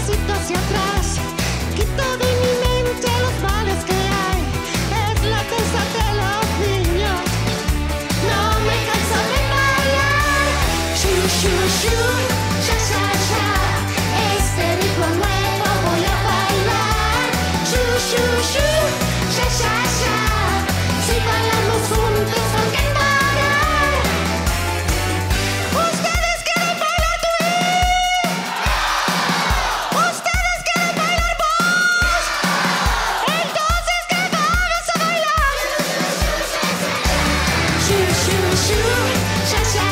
pasito hacia atrás. Quito de mi mente los males que hay. Es la danza de los niños. No me canso de bailar. Shu, shu, shu, sha, sha, sha. Este ritmo nuevo voy a bailar. Shu, shu, shu, sha, sha, sha. Si bailamos juntos aunque parar. Ustedes quieren bailar twist. Ustedes quieren bailar boss. Entonces que vamos a bailar. Shu, shu, shu, sha, sha,